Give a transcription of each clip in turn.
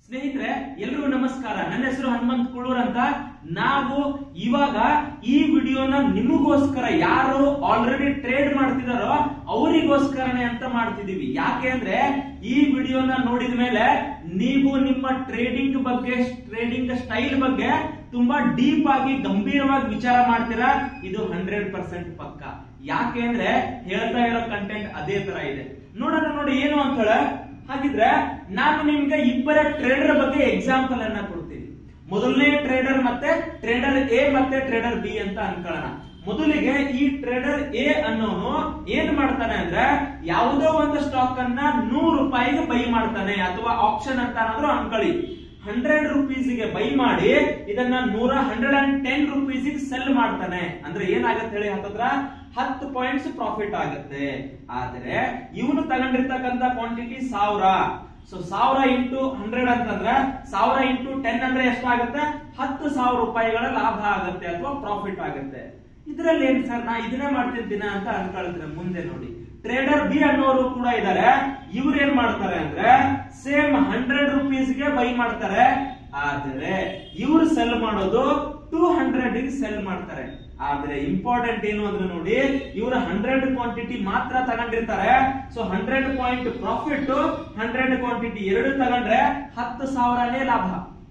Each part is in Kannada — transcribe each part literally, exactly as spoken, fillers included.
ಸ್ನೇಹಿತರೆ ಎಲ್ಲರಿಗೂ ನಮಸ್ಕಾರ. ನನ್ನ ಹೆಸರು ಹನುಮಂತ್ ಕುಳೂರ್ ಅಂತ. ನಾವು ಇವಾಗ ಈ ವಿಡಿಯೋನ ನಿಮಗೋಸ್ಕರ ಯಾರು ಆಲ್ರೆಡಿ ಟ್ರೇಡ್ ಮಾಡ್ತಿದಾರೋ ಅವರಿಗೋಸ್ಕರನೇ ಅಂತ ಮಾಡ್ತಿದೀವಿ. ಯಾಕೆ ಅಂದ್ರೆ ಈ ವಿಡಿಯೋನ ನೋಡಿದ ಮೇಲೆ ನೀವು ನಿಮ್ಮ ಟ್ರೇಡಿಂಗ್ ಬಗ್ಗೆ, ಟ್ರೇಡಿಂಗ್ ಸ್ಟೈಲ್ ಬಗ್ಗೆ ತುಂಬಾ ಡೀಪ್ ಆಗಿ ಗಂಭೀರವಾಗಿ ವಿಚಾರ ಮಾಡ್ತೀರಾ. ಇದು ಹಂಡ್ರೆಡ್ ಪರ್ಸೆಂಟ್ ಪಕ್ಕ. ಯಾಕೆ ಅಂದ್ರೆ ಹೇಳ್ತಾ ಇರೋ ಕಂಟೆಂಟ್ ಅದೇ ತರ ಇದೆ. ನೋಡೋಣ ನೋಡಿ ಏನು ಅಂತ ಹೇಳ. ಹಾಗಿದ್ರೆ ನಾನು ನಿಮ್ಗೆ ಇಬ್ಬರ ಟ್ರೇಡರ್ ಬಗ್ಗೆ ಎಕ್ಸಾಂಪಲ್ ಅನ್ನ ಕೊಡ್ತೀನಿ. ಮೊದಲನೇ ಟ್ರೇಡರ್ ಮತ್ತೆ ಟ್ರೇಡರ್ ಎ ಮತ್ತೆ ಟ್ರೇಡರ್ ಬಿ ಅಂತ ಅನ್ಕೊಳ್ಳೋಣ. ಮೊದಲಿಗೆ ಈ ಟ್ರೇಡರ್ ಎ ಅನ್ನೋನು ಏನ್ ಮಾಡ್ತಾನೆ ಅಂದ್ರೆ ಯಾವುದೋ ಒಂದು ಸ್ಟಾಕ್ ಅನ್ನ ನೂರು ರೂಪಾಯಿಗೆ ಬೈ ಮಾಡ್ತಾನೆ, ಅಥವಾ ಆಪ್ಷನ್ ಅಂತ ಏನಾದ್ರು ಅನ್ಕೊಳ್ಳಿ. ಹಂಡ್ರೆಡ್ ರುಪೀಸ್ಗೆ ಬೈ ಮಾಡಿ ಇದನ್ನ ನೂರ ಹಂಡ್ರೆಡ್ ಅಂಡ್ ಟೆನ್ ರುಪೀಸ್ಗೆ ಸೆಲ್ ಮಾಡ್ತಾನೆ. ಅಂದ್ರೆ ಏನಾಗತ್ತೆ ಹೇಳಿ, ಹತ್ತತ್ರ ಹತ್ತು ಪಾಯಿಂಟ್ಸ್ ಪ್ರಾಫಿಟ್ ಆಗುತ್ತೆ. ಆದ್ರೆ ಇವನು ತಗೊಂಡಿರ್ತಕ್ಕಂತ ಕ್ವಾಂಟಿಟಿ ಸಾವಿರ. ಸೊ ಸಾವಿರ ಇಂಟು ಹಂಡ್ರೆಡ್ ಅಂತಂದ್ರೆ ಸಾವಿರ ಇಂಟು ಟೆನ್ ಅಂದ್ರೆ ಎಷ್ಟಾಗುತ್ತೆ? ಹತ್ತು ಸಾವಿರ ರೂಪಾಯಿಗಳ ಲಾಭ ಆಗುತ್ತೆ ಅಥವಾ ಪ್ರಾಫಿಟ್ ಆಗುತ್ತೆ. ಇದ್ರಲ್ಲಿ ಏನ್ ಸರ್ ನಾ ಇದನ್ನೇ ಮಾಡ್ತಿರ್ತೀನ ಅಂತ ಅನ್ಕೊಳ್ತೀರ. ಮುಂದೆ ನೋಡಿ, ಟ್ರೇಡರ್ ಬಿ ಅನ್ನೋರು ಕೂಡ ಇದಾರೆ. ಇವ್ರು ಏನ್ ಮಾಡ್ತಾರೆ ಅಂದ್ರೆ ಸೇಮ್ ಹಂಡ್ರೆಡ್ ರುಪೀಸ್ಗೆ ಬೈ ಮಾಡ್ತಾರೆ. ಆದ್ರೆ ಇವ್ರು ಸೆಲ್ ಮಾಡೋದು ಟೂ ಹಂಡ್ರೆಡ್ ಗೆ ಸೆಲ್ ಮಾಡ್ತಾರೆ. ಆದ್ರೆ ಇಂಪಾರ್ಟೆಂಟ್ ಏನು ಅಂದ್ರೆ ನೋಡಿ, ಇವರು ಹಂಡ್ರೆಡ್ ಕ್ವಾಂಟಿಟಿ ಮಾತ್ರ ತಗೊಂಡಿರ್ತಾರೆ. So hundred point profit, hundred quantity ಎರಡು ತಗೊಂಡ್ರೆ ಹತ್ತು ಸಾವಿರನೇ ಲಾಭ.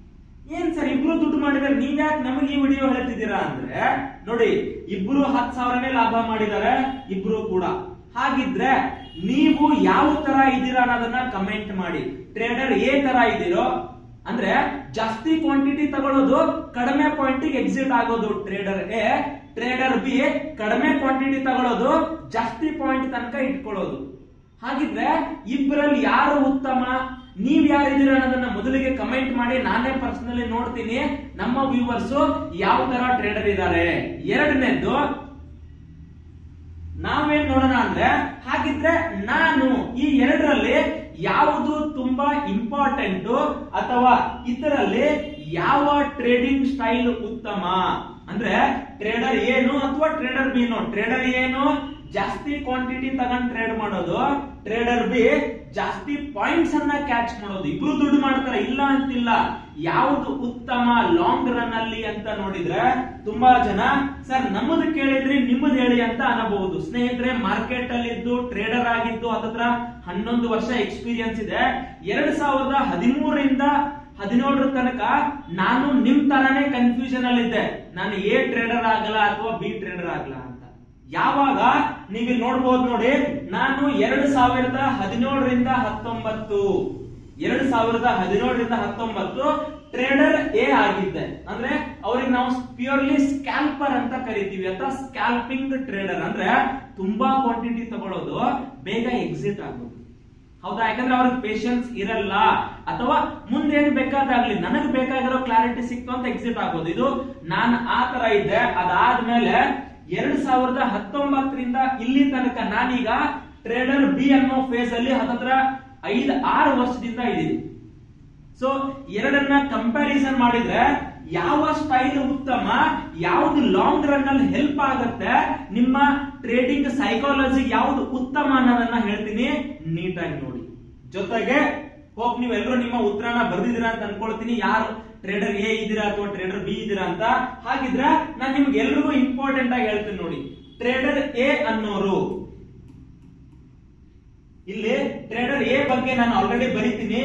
ಏನ್ ಸರ್ ಇಬ್ರು ದುಡ್ಡು ಮಾಡಿದಾರೆ, ನೀವ್ ಯಾಕೆ ನಮಗೆ ಈ ವಿಡಿಯೋ ಹೇಳ್ತಿದ್ದೀರಾ ಅಂದ್ರೆ ನೋಡಿ, ಇಬ್ರು ಹತ್ತು ಸಾವಿರನೇ ಲಾಭ ಮಾಡಿದ್ದಾರೆ ಇಬ್ರು ಕೂಡ. ಹಾಗಿದ್ರೆ ನೀವು ಯಾವ ತರ ಇದ್ದೀರಾ ಅನ್ನೋದನ್ನ ಕಮೆಂಟ್ ಮಾಡಿ. ಟ್ರೇಡರ್ ಎ ತರ ಇದ್ದೀರೋ ಅಂದ್ರೆ ಜಾಸ್ತಿ ಕ್ವಾಂಟಿಟಿ ತಗೊಳ್ಳೋದು, ಕಡಿಮೆ ಪಾಯಿಂಟ್ ಎಕ್ಸಿಟ್ ಆಗೋದು ಟ್ರೇಡರ್ ಎ. ಟ್ರೇಡರ್ ಬಿ ಕಡಿಮೆ ಕ್ವಾಂಟಿಟಿ ತಗೊಳ್ಳೋದು, ಜಾಸ್ತಿ ಪಾಯಿಂಟ್ ತನಕ ಇಟ್ಕೊಳ್ಳೋದು. ಹಾಗಿದ್ರೆ ಇಬ್ಬರಲ್ಲಿ ಯಾರು ಉತ್ತಮ, ನೀವ್ ಯಾರಿದ್ದೀರಾ ಅನ್ನೋದನ್ನ ಮೊದಲಿಗೆ ಕಮೆಂಟ್ ಮಾಡಿ. ನಾನೇ ಪರ್ಸನಲಿ ನೋಡ್ತೀನಿ ನಮ್ಮ ವ್ಯೂವರ್ಸ್ ಯಾವ ತರ ಟ್ರೇಡರ್ ಇದ್ದಾರೆ. ಎರಡನೇದ್ದು ನಾವೇನ್ ನೋಡೋಣ ಅಂದ್ರೆ, ಹಾಗಿದ್ರೆ ನಾನು ಈ ಎರಡರಲ್ಲಿ ಯಾವುದು ತುಂಬಾ ಇಂಪಾರ್ಟೆಂಟ್ ಅಥವಾ ಇದರಲ್ಲಿ ಯಾವ ಟ್ರೇಡಿಂಗ್ ಸ್ಟೈಲ್ ಉತ್ತಮ ಅಂದ್ರೆ ಟ್ರೇಡರ್ ಏನು ಅಥವಾ ಟ್ರೇಡರ್ ಬಿ ನೋ. ಟ್ರೇಡರ್ ಏನು ಜಾಸ್ತಿ ಕ್ವಾಂಟಿಟಿ ತಗೊಂಡ್ ಟ್ರೇಡ್ ಮಾಡೋದು, ಟ್ರೇಡರ್ ಬಿ ಜಾಸ್ತಿ ಪಾಯಿಂಟ್ಸ್ ಅನ್ನ ಕ್ಯಾಚ್ ಮಾಡೋದು. ಇಬ್ರು ದುಡ್ಡು ಮಾಡ್ತಾರೆ, ಇಲ್ಲ ಅಂತಿಲ್ಲ. ಯಾವುದು ಉತ್ತಮ ಲಾಂಗ್ ರನ್ ಅಲ್ಲಿ ಅಂತ ನೋಡಿದ್ರೆ ತುಂಬಾ ಜನ ಸರ್ ನಮ್ಮದು ಕೇಳಿದ್ರಿ ನಿಮ್ಮದು ಹೇಳಿ ಅಂತ ಅನ್ನಬಹುದು. ಸ್ನೇಹಿತರೆ, ಮಾರ್ಕೆಟ್ ಅಲ್ಲಿ ಇದ್ದು ಟ್ರೇಡರ್ ಆಗಿದ್ದು ಹತ್ತತ್ರ ಹನ್ನೊಂದು ವರ್ಷ ಎಕ್ಸ್ಪೀರಿಯನ್ಸ್ ಇದೆ. ಎರಡ್ ಸಾವಿರದ ಹದಿಮೂರರಿಂದ ಹದಿನೇಳರ ತನಕ ನಾನು ನಿಮ್ ತರಾನೇ ಕನ್ಫ್ಯೂಷನ್ ಅಲ್ಲಿ ಇದ್ದೆ. ನಾನು ಎ ಟ್ರೇಡರ್ ಆಗಲ್ಲ ಅಥವಾ ಬಿ ಟ್ರೇಡರ್ ಆಗಲ್ಲ ಅಂತ. ಯಾವಾಗ ನೀವು ನೋಡ್ಬೋದು ನೋಡಿ, ನಾನು ಎರಡ್ ಸಾವಿರದ ಹದಿನೇಳರಿಂದ ಹತ್ತೊಂಬತ್ತು ಎರಡ್ ಸಾವಿರದ ಹದಿನೇಳರಿಂದ ಹತ್ತೊಂಬತ್ತು ಟ್ರೇಡರ್ ಎ ಆಗಿದ್ದೆ. ಅಂದ್ರೆ ಅವ್ರಿಗೆ ನಾವು ಪ್ಯೂರ್ಲಿ ಸ್ಕ್ಯಾಲ್ಪರ್ ಅಂತ ಕರಿತೀವಿ, ಅಥವಾ ಸ್ಕ್ಯಾಲ್ಪಿಂಗ್ ಟ್ರೇಡರ್. ಅಂದ್ರೆ ತುಂಬಾ ಕ್ವಾಂಟಿಟಿ ತಗೊಳ್ಳೋದು, ಬೇಗ ಎಕ್ಸಿಟ್ ಆಗೋದು. ಹೌದಾ? ಯಾಕಂದ್ರೆ ಅವ್ರಿಗೆ ಪೇಷನ್ಸ್ ಇರಲ್ಲ, ಅಥವಾ ಮುಂದೆ ಏನ್ ಬೇಕಾದಾಗ್ಲಿ ನನಗ್ ಬೇಕಾಗಿರೋ ಕ್ಲಾರಿಟಿ ಸಿಕ್ತು ಅಂತ ಎಕ್ಸಿಟ್ ಆಗೋದು. ಇದು ನಾನು ಆ ತರ ಇದ್ದೆ. ಅದಾದ್ಮೇಲೆ ಎರಡ್ ಸಾವಿರದ ಹತ್ತೊಂಬತ್ತರಿಂದ ಇಲ್ಲಿ ತನಕ ನಾನೀಗ ಟ್ರೇಡರ್ ಬಿ ಅನ್ನೋ ಫೇಸ್ ಅಲ್ಲಿ ಹತ್ತತ್ರ ಐದ್ ಆರು ವರ್ಷದಿಂದ ಇದ್ದೀನಿ. ಸೊ ಎರಡನ್ನ ಕಂಪ್ಯಾರಿಸನ್ ಮಾಡಿದ್ರೆ ಯಾವ ಸ್ಟೈಲ್ ಉತ್ತಮ, ಯಾವ್ದು ಲಾಂಗ್ ರನ್ ಅಲ್ಲಿ ಹೆಲ್ಪ್ ಆಗುತ್ತೆ, ನಿಮ್ಮ ಟ್ರೇಡಿಂಗ್ ಸೈಕಾಲಜಿ ಯಾವ್ದು ಉತ್ತಮ ಅನ್ನೋದನ್ನ ಹೇಳ್ತೀನಿ, ನೀಟಾಗಿ ನೋಡಿ. ಜೊತೆಗೆ ಹೋಪ್ ನೀವೆಲ್ಲರೂ ನಿಮ್ಮ ಉತ್ತರನ ಬರ್ದಿದ್ದೀರಾ ಅಂತ ಅನ್ಕೊಳ್ತೀನಿ. ಯಾರು ಟ್ರೇಡರ್ ಎ ಇದ್ದೀರಾ ಅಥವಾ ಟ್ರೇಡರ್ ಬಿ ಇದ್ದೀರಾ ಅಂತ. ಹಾಗಿದ್ರೆ ನಾನು ನಿಮ್ಗೆ ಎಲ್ರಿಗೂ ಇಂಪಾರ್ಟೆಂಟ್ ಆಗಿ ಹೇಳ್ತೀನಿ ನೋಡಿ. ಟ್ರೇಡರ್ ಎ ಅನ್ನೋರು, ಇಲ್ಲಿ ಟ್ರೇಡರ್ ಎ ಬಗ್ಗೆ ನಾನು ಆಲ್ರೆಡಿ ಬರೀತೀನಿ.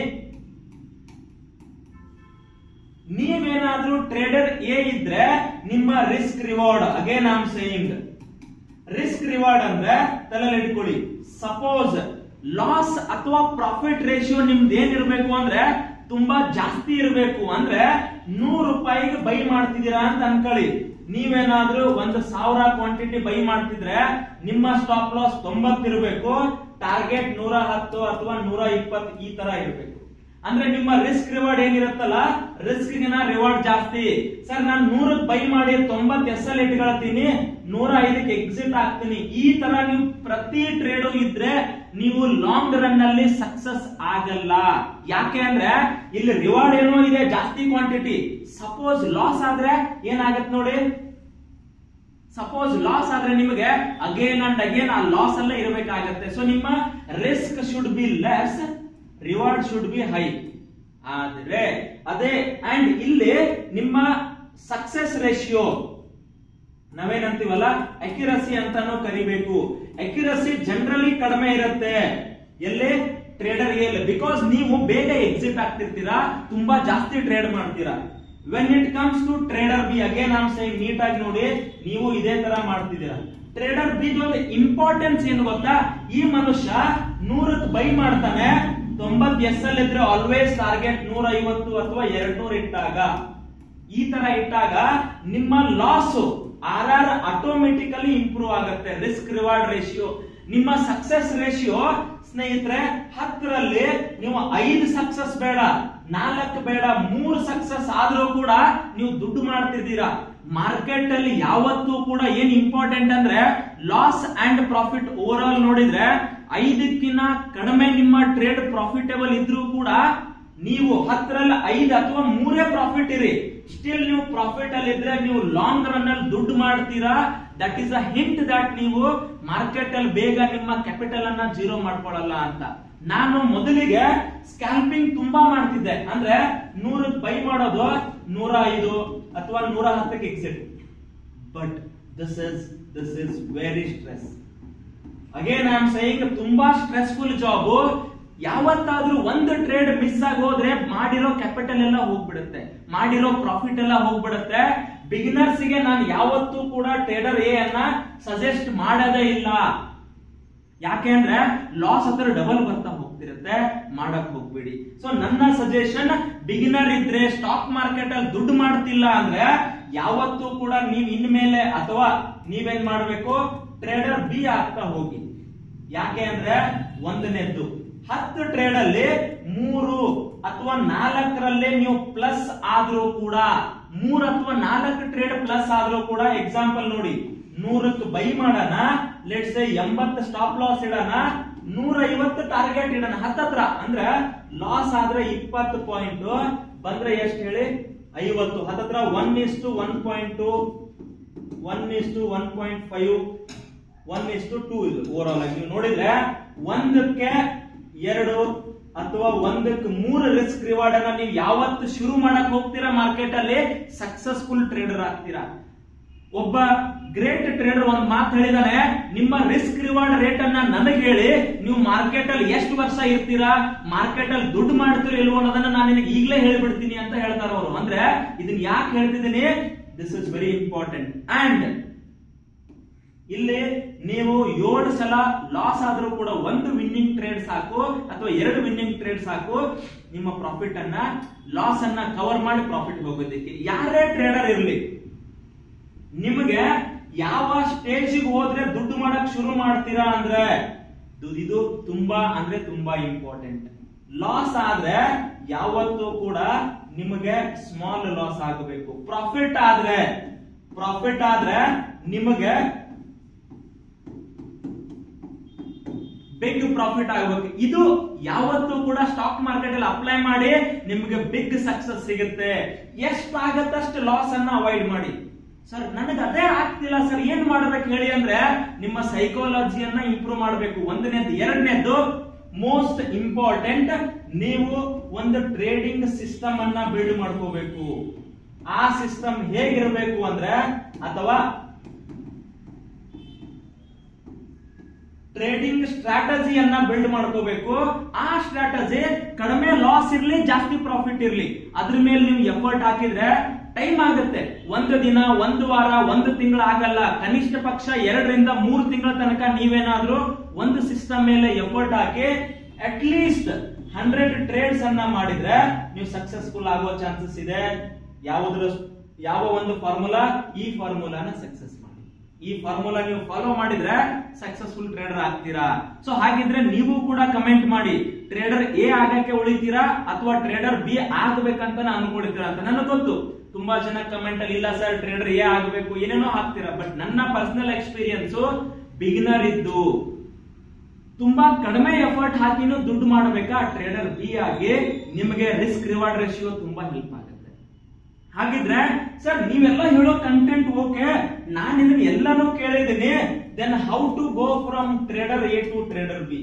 ನೀವೇನಾದ್ರೂ ಟ್ರೇಡರ್ ಎ ಇದ್ರೆ ನಿಮ್ಮ risk reward, again I am saying risk reward ಅಂದ್ರೆ ತಲೆಯಲ್ಲಿ ಇಟ್ಕೊಳ್ಳಿ. ಸಪೋಸ್ ಲಾಸ್ ಅಥವಾ ಪ್ರಾಫಿಟ್ ರೇಷಿಯೋ ನಿಮ್ದು ಏನಿರ್ಬೇಕು ಅಂದ್ರೆ ತುಂಬಾ ಜಾಸ್ತಿ ಇರಬೇಕು. ಅಂದ್ರೆ ನೂರು ರೂಪಾಯಿಗೆ ಬೈ ಮಾಡ್ತಿದ್ದೀರಾ ಅಂತ ಅನ್ಕೊಳ್ಳಿ. ನೀವೇನಾದ್ರೂ ಒಂದು ಸಾವಿರ ಕ್ವಾಂಟಿಟಿ ಬೈ ಮಾಡ್ತಿದ್ರೆ ನಿಮ್ಮ ಸ್ಟಾಪ್ ಲಾಸ್ ತೊಂಬತ್ತು ಇರಬೇಕು, ಟಾರ್ಗೆಟ್ ನೂರ ಹತ್ತು ಅಥವಾ ನೂರ ಇಪ್ಪತ್ತು ಈ ತರ ಇರಬೇಕು. ಅಂದ್ರೆ ನಿಮ್ಮ ರಿಸ್ಕ್ ರಿವಾರ್ಡ್ ಏನಿರುತ್ತಲ್ಲ, ರಿಸ್ಕ್ ಗಿನ ರಿವಾರ್ಡ್ ಜಾಸ್ತಿ. ಸರ್ ನಾನು ನೂರಕ್ಕೆ ಬೈ ಮಾಡಿ ತೊಂಬತ್ತು ಎಸ್ ಎಲ್ ಇಟ್ಕೊಳ್ತೀನಿ, ನೂರ ಐದಕ್ಕೆ ಎಕ್ಸಿಟ್ ಆಗ್ತೀನಿ. ಈ ತರ ನೀವು ಪ್ರತಿ ಟ್ರೇಡು ಇದ್ರೆ ನೀವು ಲಾಂಗ್ ರನ್ ಅಲ್ಲಿ ಸಕ್ಸಸ್ ಆಗಲ್ಲ. ಯಾಕೆ ಅಂದ್ರೆ ಇಲ್ಲಿ ರಿವಾರ್ಡ್ ಏನೋ ಇದೆ, ಜಾಸ್ತಿ ಕ್ವಾಂಟಿಟಿ. ಸಪೋಸ್ ಲಾಸ್ ಆದ್ರೆ ಏನಾಗತ್ತೆ ನೋಡಿ, ಸಪೋಸ್ ಲಾಸ್ ಆದ್ರೆ ನಿಮಗೆ ಅಗೇನ್ ಅಂಡ್ ಅಗೇನ್ ಆ ಲಾಸ್ ಅಲ್ಲೇ ಇರಬೇಕಾಗತ್ತೆ. ಸೊ ನಿಮ್ಮ risk should be less, reward should be high. ಆದ್ರೆ ಅದೇ ಅಂಡ್ ಇಲ್ಲಿ ನಿಮ್ಮ ಸಕ್ಸೆಸ್ ರೇಷಿಯೋ ನಾವೇನಂತೀವಲ್ಲ ಅಕ್ಯುರಸಿ ಅಂತಾನು ಕರಿಬೇಕು. ಅಕ್ಯುರಸಿ ಜನರಲಿ ಕಡಿಮೆ ಇರುತ್ತೆ ಎಲ್ಲಿ ಟ್ರೇಡರ್ ಎ, ಬಿಕಾಸ್ ನೀವು ಬೇಗ ಎಕ್ಸಿಟ್ ಆಗ್ತಿರ್ತೀರಾ, ತುಂಬಾ ಜಾಸ್ತಿ ಟ್ರೇಡ್ ಮಾಡ್ತೀರಾ. When it comes to trader B, again I am saying ನೀಟಾಗಿ ನೋಡಿ, ನೀವು ಇದೇ ತರ ಮಾಡ್ತಿದ್ದೀರಾ. ಟ್ರೇಡರ್ ಬಿ ಒಂದು ಇಂಪಾರ್ಟೆನ್ಸ್ ಏನು ಗೊತ್ತಾ, ಈ ಮನುಷ್ಯ ನೂರಕ್ಕೆ ಬೈ ಮಾಡ್ತಾನೆ, ತೊಂಬತ್ ಎಸ್ ಎಲ್ ಇದ್ರೆ ಆಲ್ವೇಸ್ ಟಾರ್ಗೆಟ್ ನೂರ ಐವತ್ತು ಅಥವಾ ಎರಡ್ ನೂರ ಇಟ್ಟಾಗ, ಈ ತರ ಇಟ್ಟಾಗ ನಿಮ್ಮ loss R R automatically improve ಆಗುತ್ತೆ. ರಿಸ್ಕ್ ರಿವಾರ್ಡ್ ರೇಷಿಯೋ, ನಿಮ್ಮ ಸಕ್ಸೆಸ್ ರೇಷಿಯೋ ಸ್ನೇಹಿತರೆ ಹತ್ತರಲ್ಲಿ ನೀವು ಐದು ಸಕ್ಸಸ್ ಬೇಡ, ನಾಲ್ಕು ಬೇಡ, ಮೂರು ಸಕ್ಸಸ್ ಆದ್ರೂ ಕೂಡ ನೀವು ದುಡ್ಡು ಮಾಡ್ತಿದ್ದೀರಾ. ಮಾರ್ಕೆಟ್ ಅಲ್ಲಿ ಯಾವತ್ತೂ ಕೂಡ ಏನ್ ಇಂಪಾರ್ಟೆಂಟ್ ಅಂದ್ರೆ loss and profit overall ನೋಡಿದ್ರೆ ಐದಕ್ಕಿಂತ ಕಡಿಮೆ ನಿಮ್ಮ ಟ್ರೇಡ್ ಪ್ರಾಫಿಟೇಬಲ್ ಇದ್ರೂ ಕೂಡ ನೀವು ಹತ್ತರಲ್ಲಿ ಐದು ಅಥವಾ ಮೂರೇ ಪ್ರಾಫಿಟ್ ಇರಿ, ಸ್ಟಿಲ್ ನೀವು ಪ್ರಾಫಿಟ್ ಅಲ್ಲಿ ಇದ್ರೆ ನೀವು ಲಾಂಗ್ ರನ್ ಅಲ್ಲಿ ದುಡ್ಡು ಮಾಡ್ತೀರಾ. That is a hint that ನೀವು ಮಾರ್ಕೆಟ್ ಅಲ್ಲಿ ಬೇಗ ನಿಮ್ಮ ಕ್ಯಾಪಿಟಲ್ ಅನ್ನ ಜೀರೋ ಮಾಡ್ಕೊಳ್ಳಲ್ಲ ಅಂತ. ನಾನು ಮೊದಲಿಗೆ ಸ್ಕ್ಯಾಲ್ಪಿಂಗ್ ತುಂಬಾ ಮಾಡ್ತಿದ್ದೆ, ಅಂದ್ರೆ ನೂರಕ್ಕೆ ಬೈ ಮಾಡೋದು, ನೂರ ಐದು ಅಥವಾ ನೂರ ಹತ್ತಕ್ಕೆ exit. But this is this is very stress. Again I am saying ತುಂಬಾ ಸ್ಟ್ರೆಸ್ಫುಲ್ ಜಾಬ್. ಯಾವತ್ತಾದ್ರೂ ಒಂದು ಟ್ರೇಡ್ ಮಿಸ್ ಆಗಿ ಹೋದ್ರೆ ಮಾಡಿರೋ ಕ್ಯಾಪಿಟಲ್ ಎಲ್ಲ ಹೋಗ್ಬಿಡುತ್ತೆ, ಮಾಡಿರೋ ಪ್ರಾಫಿಟ್ ಎಲ್ಲ ಹೋಗ್ಬಿಡುತ್ತೆ. ಬಿಗಿನರ್ಸ್ ಗೆ ನಾನು ಯಾವತ್ತೂ ಕೂಡ ಟ್ರೇಡರ್ ಎ ಅನ್ನ ಸಜೆಸ್ಟ್ ಮಾಡೋದೇ ಇಲ್ಲ. ಯಾಕೆ ಅಂದ್ರೆ ಲಾಸ್ ಹತ್ರ ಡಬಲ್ ಬರ್ತಾ ಹೋಗ್ತಿರುತ್ತೆ, ಮಾಡಕ್ ಹೋಗ್ಬೇಡಿ. ಸೊ ನನ್ನ ಸಜೆಷನ್, ಬಿಗಿನರ್ ಇದ್ರೆ ಸ್ಟಾಕ್ ಮಾರ್ಕೆಟ್ ಅಲ್ಲಿ ದುಡ್ಡು ಮಾಡ್ತಿಲ್ಲ ಅಂದ್ರೆ ಯಾವತ್ತೂ ಕೂಡ ನೀವ್ ಇನ್ಮೇಲೆ ಅಥವಾ ನೀವೇನ್ ಮಾಡ್ಬೇಕು, ಟ್ರೇಡರ್ ಬಿ ಆಗ್ತಾ ಹೋಗಿ. ಯಾಕೆ ಅಂದ್ರೆ ಒಂದನೇದ್ದು, ಹತ್ತು ಟ್ರೇಡ್ ಅಲ್ಲಿ ಮೂರು ಅಥವಾ ನಾಲ್ಕರಲ್ಲಿ ನೀವು ಪ್ಲಸ್ ಆದ್ರೂ ಕೂಡ, ಮೂರ್ ಅಥವಾ ನಾಲ್ಕು ಟ್ರೇಡ್ ಪ್ಲಸ್ ಆದ್ರೂ ಕೂಡ, ಎಕ್ಸಾಂಪಲ್ ನೋಡಿ, ನೂರಕ್ಕೆ ಬೈ ಮಾಡೋಣ, ಲೆಟ್ಸ್ ಸೇ ಎಂಬತ್ತು ಸ್ಟಾಪ್ ಲಾಸ್ ಇಡೋಣ, ನೂರ ಐವತ್ತು ಟಾರ್ಗೆಟ್ ಇಡೋಣ, ಹತ್ತತ್ರ ಅಂದ್ರೆ ಲಾಸ್ ಆದ್ರೆ ಇಪ್ಪತ್ತು ಪಾಯಿಂಟ್ ಬಂದ್ರೆ ಎಷ್ಟು ಹೇಳಿ, ಐವತ್ತು, ಹತ್ತತ್ರ one is to one point two one is to one point five one is to two ಇದು ಓವರ್ ಆಲ್ ಆಗಿ ನೀವು ನೋಡಿದ್ರೆ ಒಂದಕ್ಕೆ ಎರಡು ಅಥವಾ ಒಂದಕ್ಕೆ ಮೂರು ರಿಸ್ಕ್ ರಿವಾರ್ಡ್ ಅನ್ನ ನೀವು ಯಾವತ್ತು ಶುರು ಮಾಡಕ್ ಹೋಗ್ತೀರಾ ಮಾರ್ಕೆಟ್ ಅಲ್ಲಿ ಸಕ್ಸಸ್ಫುಲ್ ಟ್ರೇಡರ್ ಆಗ್ತೀರಾ. ಒಬ್ಬ ಗ್ರೇಟ್ ಟ್ರೇಡರ್ ಒಂದ್ ಮಾತು ಹೇಳಿದಾನೆ, ನಿಮ್ಮ ರಿಸ್ಕ್ ರಿವಾರ್ಡ್ ರೇಟ್ ಅನ್ನ ನನಗೆ ಹೇಳಿ, ನೀವು ಮಾರ್ಕೆಟ್ ಅಲ್ಲಿ ಎಷ್ಟು ವರ್ಷ ಇರ್ತೀರಾ, ಮಾರ್ಕೆಟ್ ಅಲ್ಲಿ ದುಡ್ಡು ಮಾಡ್ತೀರೋ ಇಲ್ವೋ ಅನ್ನೋದನ್ನ ನಾನು ನಿನಗೆ ಈಗಲೇ ಹೇಳ್ಬಿಡ್ತೀನಿ ಅಂತ ಹೇಳ್ತಾರ ಅವರು. ಅಂದ್ರೆ ಇದನ್ನ ಯಾಕೆ ಹೇಳ್ತಿದ್ದೀನಿ, this is very important. And ಇಲ್ಲಿ ನೀವು ಏಳು ಸಲ ಲಾಸ್ ಆದ್ರೂ ಕೂಡ ಒಂದು ವಿನ್ನಿಂಗ್ ಟ್ರೇಡ್ ಸಾಕು ಅಥವಾ ಎರಡು ವಿನ್ನಿಂಗ್ ಟ್ರೇಡ್ ಸಾಕು ನಿಮ್ಮ ಪ್ರಾಫಿಟ್ ಅನ್ನ, ಲಾಸ್ ಅನ್ನ ಕವರ್ ಮಾಡಿ ಪ್ರಾಫಿಟ್ ಹೋಗೋದಕ್ಕೆ. ಯಾರೇ ಟ್ರೇಡರ್ ಇರ್ಲಿ, ನಿಮಗೆ ಯಾವ ಸ್ಟೇಜ್ ಹೋದ್ರೆ ದುಡ್ಡು ಮಾಡಕ್ ಶುರು ಮಾಡ್ತೀರಾ ಅಂದ್ರೆ ಇದು ತುಂಬಾ ಅಂದ್ರೆ ತುಂಬಾ ಇಂಪಾರ್ಟೆಂಟ್. ಲಾಸ್ ಆದ್ರೆ ಯಾವತ್ತೂ ಕೂಡ ನಿಮಗೆ ಸ್ಮಾಲ್ ಲಾಸ್ ಆಗಬೇಕು. ಪ್ರಾಫಿಟ್ ಆದ್ರೆ ಪ್ರಾಫಿಟ್ ಆದ್ರೆ ನಿಮಗೆ ಬಿಗ್ ಪ್ರಾಫಿಟ್ ಆಗಬೇಕು. ಇದು ಯಾವತ್ತೂ ಕೂಡ ಸ್ಟಾಕ್ ಮಾರ್ಕೆಟ್ ಅಲ್ಲಿ ಅಪ್ಲೈ ಮಾಡಿ ನಿಮಗೆ ಬಿಗ್ ಸಕ್ಸಸ್ ಸಿಗುತ್ತೆ. ಎಷ್ಟಾಗತ್ತಷ್ಟು ಲಾಸ್ ಅನ್ನ ಅವಾಯ್ಡ್ ಮಾಡಿ. ಸರ್ ನನಗೆ ಅದೇ ಆಗ್ತಿಲ್ಲ ಸರ್, ಏನ್ ಮಾಡ್ಬೇಕು ಹೇಳಿ ಅಂದ್ರೆ ನಿಮ್ಮ ಸೈಕಾಲಜಿಯನ್ನ ಇಂಪ್ರೂವ್ ಮಾಡಬೇಕು. ಒಂದನೇದು. ಎರಡನೇದು ಮೋಸ್ಟ್ ಇಂಪಾರ್ಟೆಂಟ್, ನೀವು ಒಂದು ಟ್ರೇಡಿಂಗ್ ಸಿಸ್ಟಮ್ ಅನ್ನ ಬಿಲ್ಡ್ ಮಾಡ್ಕೋಬೇಕು. ಆ ಸಿಸ್ಟಮ್ ಹೇಗಿರಬೇಕು ಅಂದ್ರೆ, ಅಥವಾ ಟ್ರೇಡಿಂಗ್ ಸ್ಟ್ರಾಟಜಿಯನ್ನ ಬಿಲ್ಡ್ ಮಾಡ್ಕೋಬೇಕು. ಆ ಸ್ಟ್ರಾಟಜಿ ಕಡಿಮೆ ಲಾಸ್ ಇರ್ಲಿ, ಜಾಸ್ತಿ ಪ್ರಾಫಿಟ್ ಇರ್ಲಿ, ಅದ್ರ ಮೇಲೆ ನೀವು ಎಫರ್ಟ್ ಹಾಕಿದ್ರೆ ಟೈಮ್ ಆಗುತ್ತೆ. ಒಂದು ದಿನ, ಒಂದು ವಾರ, ಒಂದು ತಿಂಗಳು ಆಗಲ್ಲ. ಕನಿಷ್ಠ ಪಕ್ಷ ಎರಡರಿಂದ ಮೂರು ತಿಂಗಳ ತನಕ ನೀವೇನಾದ್ರೂ ಒಂದು ಸಿಸ್ಟಮ್ ಮೇಲೆ ಎಫರ್ಟ್ ಹಾಕಿ ಅಟ್ ಲೀಸ್ಟ್ ಹಂಡ್ರೆಡ್ ಟ್ರೇಡ್ಸ್ ಅನ್ನ ಮಾಡಿದ್ರೆ ನೀವು ಸಕ್ಸಸ್ಫುಲ್ ಆಗೋ ಚಾನ್ಸಸ್ ಇದೆ. ಯಾವುದ್ರ ಯಾವ ಒಂದು ಫಾರ್ಮುಲಾ, ಈ ಫಾರ್ಮುಲಾನ ಸಕ್ಸಸ್ ಮಾಡಿ. ಈ ಫಾರ್ಮುಲಾ ನೀವು ಫಾಲೋ ಮಾಡಿದ್ರೆ ಸಕ್ಸಸ್ಫುಲ್ ಟ್ರೇಡರ್ ಆಗ್ತೀರಾ. ಸೊ ಹಾಗಿದ್ರೆ ನೀವು ಕೂಡ ಕಮೆಂಟ್ ಮಾಡಿ, ಟ್ರೇಡರ್ ಎ ಆಗಕ್ಕೆ ಉಳಿತೀರಾ ಅಥವಾ ಟ್ರೇಡರ್ ಬಿ ಆಗ್ಬೇಕಂತ ಅನ್ಕೊಳ್ತೀರಾ ಅಂತ. ನನಗೆ ಗೊತ್ತು ತುಂಬಾ ಜನ ಕಮೆಂಟ್ ಅಲ್ಲಿ ಇಲ್ಲ ಸರ್ ಟ್ರೇಡರ್ ಎ ಆಗಬೇಕು ಏನೇನೋ ಹಾಕ್ತೀರಾ. ಬಟ್ ನನ್ನ ಪರ್ಸನಲ್ ಎಕ್ಸ್ಪೀರಿಯನ್ಸ್, ಬಿಗಿನರ್ ಇದ್ದು ತುಂಬಾ ಕಡಿಮೆ ಎಫರ್ಟ್ ಹಾಕಿನೂ ದುಡ್ಡು ಮಾಡಬೇಕಾ, ಟ್ರೇಡರ್ ಬಿ ಆಗಿ ನಿಮಗೆ ರಿಸ್ಕ್ ರಿವಾರ್ಡ್ ರೇಷಿಯೋ ತುಂಬಾ ಹೆಲ್ಪ್ ಆಗುತ್ತೆ. ಹಾಗಿದ್ರೆ ಸರ್ ನೀವೆಲ್ಲ ಹೇಳೋ ಕಂಟೆಂಟ್ ಓಕೆ, ನಾನು ಇದನ್ನ ಎಲ್ಲಾನು ಕೇಳಿದ್ದೀನಿ, then how to go from trader A to trader B.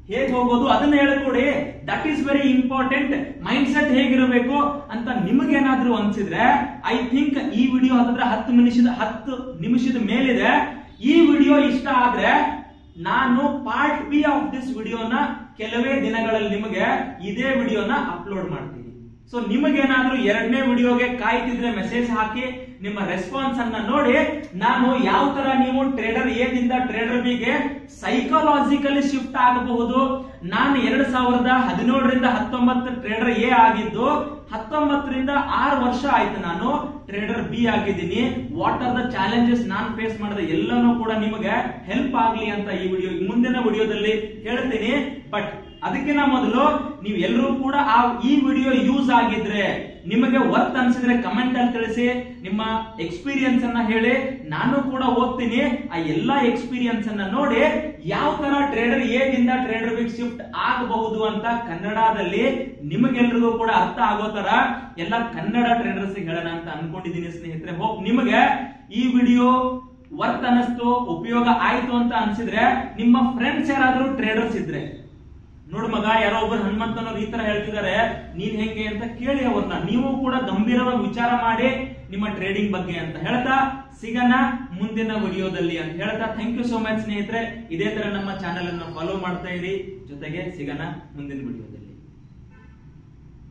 ಹೇಗೆ ಹೋಗೋದು ಅದನ್ನ ಹೇಳ್ಕೊಡಿ. That is very important. Mindset ಹೇಗಿರಬೇಕು ಅಂತ ನಿಮಗೇನಾದ್ರೂ ಅನ್ಸಿದ್ರೆ ಐ ಥಿಂಕ್ ಈ ವಿಡಿಯೋ ಹತ್ತಿರ ಹತ್ತು ನಿಮಿಷದ ಹತ್ತು ನಿಮಿಷದ ಮೇಲಿದೆ. ಈ ವಿಡಿಯೋ ಇಷ್ಟ ಆದ್ರೆ ನಾನು ಪಾರ್ಟ್ ಬಿ ಆಫ್ ದಿಸ್ ವಿಡಿಯೋನ ಕೆಲವೇ ದಿನಗಳಲ್ಲಿ ನಿಮಗೆ ಇದೇ ವಿಡಿಯೋನ ಅಪ್ಲೋಡ್ ಮಾಡ್ತೀನಿ. ಸೊ ನಿಮಗೇನಾದ್ರೂ ಎರಡನೇ ವಿಡಿಯೋಗೆ ಕಾಯ್ತಿದ್ರೆ ಮೆಸೇಜ್ ಹಾಕಿ ನಿಮ್ಮ ರೆಸ್ಪಾನ್ಸ್ ಅನ್ನ ನೋಡಿ ನಾನು ಯಾವ ತರ ನೀವು ಟ್ರೇಡರ್ ಎ ದಿಂದ ಟ್ರೇಡರ್ ಬಿ ಗೆ ಸೈಕಾಲಜಿಕಲಿ ಶಿಫ್ಟ್ ಆಗಬಹುದು. ನಾನು ಎರಡ್ ಸಾವಿರದ ಹದಿನೇಳರಿಂದ ಹತ್ತೊಂಬತ್ತು ಟ್ರೇಡರ್ ಎ ಆಗಿದ್ದು ಹತ್ತೊಂಬತ್ತರಿಂದ ಆರು ವರ್ಷ ಆಯ್ತು ನಾನು ಟ್ರೇಡರ್ ಬಿ ಆಗಿದ್ದೀನಿ. ವಾಟ್ ಆರ್ ದ ಚಾಲೆಂಜಸ್ ನಾನು ಫೇಸ್ ಮಾಡಿದ ಎಲ್ಲನೂ ಕೂಡ ನಿಮಗೆ ಹೆಲ್ಪ್ ಆಗ್ಲಿ ಅಂತ ಈ ವಿಡಿಯೋ ಮುಂದಿನ ವಿಡಿಯೋದಲ್ಲಿ ಹೇಳ್ತೀನಿ. ಬಟ್ ಅದಕ್ಕಿಂತ ಮೊದಲು ನೀವು ಎಲ್ಲರೂ ಕೂಡ ಆ ಈ ವಿಡಿಯೋ ಯೂಸ್ ಆಗಿದ್ರೆ ನಿಮಗೆ ವರ್ತ್ ಅನ್ಸಿದ್ರೆ ಕಮೆಂಟ್ ಅಲ್ಲಿ ತಿಳಿಸಿ. ನಿಮ್ಮ ಎಕ್ಸ್ಪೀರಿಯನ್ಸ್ ಅನ್ನ ಹೇಳಿ, ನಾನು ಕೂಡ ಓದ್ತೀನಿ. ಆ ಎಲ್ಲಾ ಎಕ್ಸ್ಪೀರಿಯನ್ಸ್ ಅನ್ನ ನೋಡಿ ಯಾವ ತರ ಟ್ರೇಡರ್ ಎ ದಿಂದ ಟ್ರೇಡರ್ ಬಿ ಶಿಫ್ಟ್ ಆಗಬಹುದು ಅಂತ ಕನ್ನಡದಲ್ಲಿ ನಿಮಗೆಲ್ರಿಗೂ ಕೂಡ ಅರ್ಥ ಆಗೋ ತರ ಎಲ್ಲ ಕನ್ನಡ ಟ್ರೇಡರ್ಸ್ ಹೇಳೋಣ ಅಂತ ಅನ್ಕೊಂಡಿದ್ದೀನಿ ಸ್ನೇಹಿತರೆ. ಹೋಪ್ ನಿಮಗೆ ಈ ವಿಡಿಯೋ ವರ್ತ್ ಅನಿಸ್ತು, ಉಪಯೋಗ ಆಯ್ತು ಅಂತ ಅನ್ಸಿದ್ರೆ ನಿಮ್ಮ ಫ್ರೆಂಡ್ಸ್ ಯಾರಾದ್ರೂ ಟ್ರೇಡರ್ಸ್ ಇದ್ರೆ ನೋಡ್ ಮಗ ಯಾರೋ ಒಬ್ಬರು ಹನುಮಂತನವ್ರು ಈ ತರ ಹೇಳ್ತಿದ್ದಾರೆ ನೀನ್ ಹೆಂಗೆ ಅಂತ ಕೇಳಿ ಅವ್ರನ್ನ. ನೀವು ಕೂಡ ಗಂಭೀರವಾಗಿ ವಿಚಾರ ಮಾಡಿ ನಿಮ್ಮ ಟ್ರೇಡಿಂಗ್ ಬಗ್ಗೆ ಅಂತ ಹೇಳ್ತಾ ಸಿಗೋಣ ಮುಂದಿನ ವಿಡಿಯೋದಲ್ಲಿ ಅಂತ ಹೇಳ್ತಾ ಥ್ಯಾಂಕ್ ಯು ಸೋ ಮಚ್ ಸ್ನೇಹಿತರೆ. ಇದೇ ತರ ನಮ್ಮ ಚಾನೆಲ್ ಅನ್ನು ಫಾಲೋ ಮಾಡ್ತಾ ಇರಿ. ಜೊತೆಗೆ ಸಿಗೋಣ ಮುಂದಿನ ವಿಡಿಯೋದಲ್ಲಿ.